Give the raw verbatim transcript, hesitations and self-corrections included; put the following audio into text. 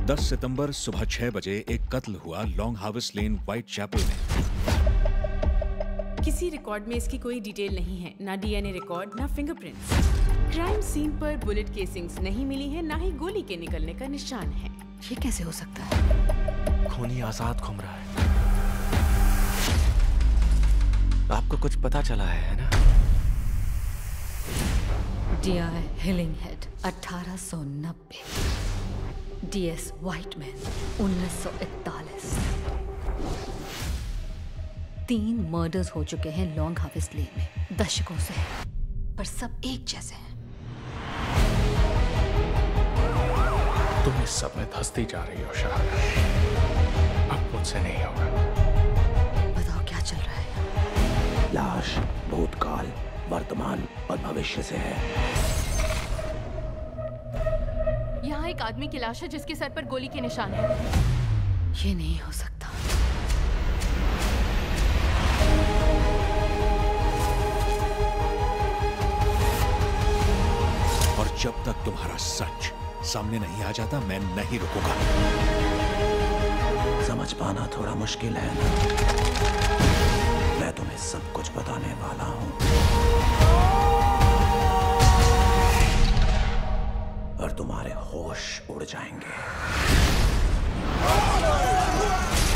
दस सितंबर सुबह छह बजे एक कत्ल हुआ Long Harvest Lane Whitechapel में। किसी रिकॉर्ड में इसकी कोई डिटेल नहीं है, ना डीएनए रिकॉर्ड, ना फिंगरप्रिंट्स। क्राइम सीन पर बुलेट केसिंग्स नहीं मिली है, ना ही गोली के निकलने का निशान है। ये कैसे हो सकता है? खूनी आजाद घूम रहा है। आपको कुछ पता चला है, है ना? डीआई हिलिंगहेड अठारह सौ नब्बे, डीएस व्हाइटमैन उन्नीस सौ इकतालीस। तीन मर्डर्स हो चुके हैं लॉन्ग हार्वेस्ट लेन में दशकों से, पर सब एक जैसे हैं। तुम इस सब में धंसती जा रही हो शहाना। अब मुझसे नहीं होगा। बताओ क्या चल रहा है? लाश भूतकाल, वर्तमान और भविष्य से है। यहाँ एक आदमी की लाश है जिसके सर पर गोली के निशान है। ये नहीं हो सकता। और जब तक तुम्हारा सच सामने नहीं आ जाता, मैं नहीं रुकूंगा। समझ पाना थोड़ा मुश्किल है ना? मैं तुम्हें सब कुछ बताने वाला हूँ और तुम्हारे होश उड़ जाएंगे।